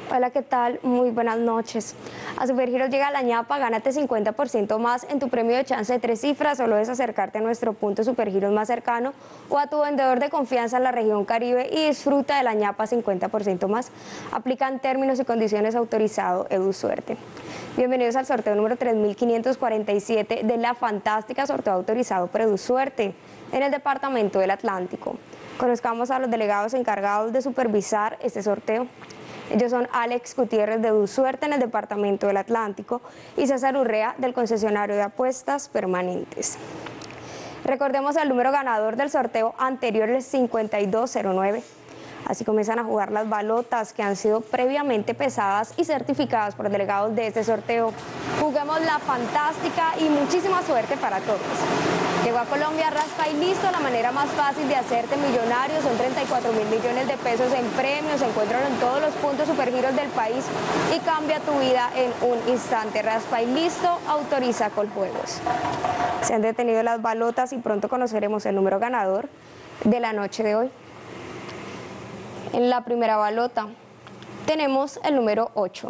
Hola, ¿qué tal? Muy buenas noches. A Supergiros llega la ñapa, gánate 50% más en tu premio de chance de 3 cifras. Solo es acercarte a nuestro punto Supergiros más cercano o a tu vendedor de confianza en la región Caribe y disfruta de la ñapa 50% más. Aplican términos y condiciones autorizado EduSuerte. Bienvenidos al sorteo número 3547 de la fantástica sorteo autorizado por EduSuerte en el departamento del Atlántico. Conozcamos a los delegados encargados de supervisar este sorteo. Ellos son Alex Gutiérrez de EduSuerte en el departamento del Atlántico y César Urrea del concesionario de apuestas permanentes. Recordemos el número ganador del sorteo anterior, el 5209. Así comienzan a jugar las balotas que han sido previamente pesadas y certificadas por delegados de este sorteo. Juguemos la fantástica y muchísima suerte para todos. Llegó a Colombia Raspa y Listo, la manera más fácil de hacerte millonario. Son 34.000 millones de pesos en premios. Se encuentran en todos los puntos Supergiros del país y cambia tu vida en un instante. Raspa y Listo, autoriza Coljuegos. Se han detenido las balotas y pronto conoceremos el número ganador de la noche de hoy. En la primera balota tenemos el número 8.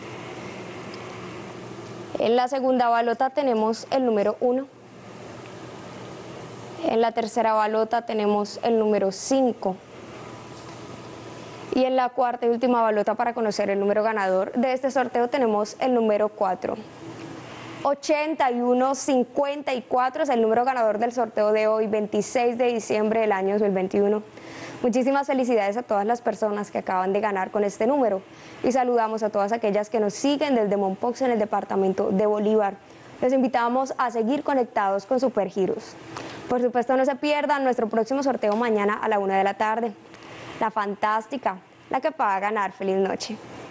En la segunda balota tenemos el número 1. En la tercera balota tenemos el número 5. Y en la cuarta y última balota para conocer el número ganador de este sorteo tenemos el número 4. 8154 es el número ganador del sorteo de hoy, 26 de diciembre del año 2021. Muchísimas felicidades a todas las personas que acaban de ganar con este número y saludamos a todas aquellas que nos siguen desde Mompox en el departamento de Bolívar. Los invitamos a seguir conectados con Supergiros. Por supuesto, no se pierdan nuestro próximo sorteo mañana a la 1 de la tarde. La fantástica, la que paga ganar. Feliz noche.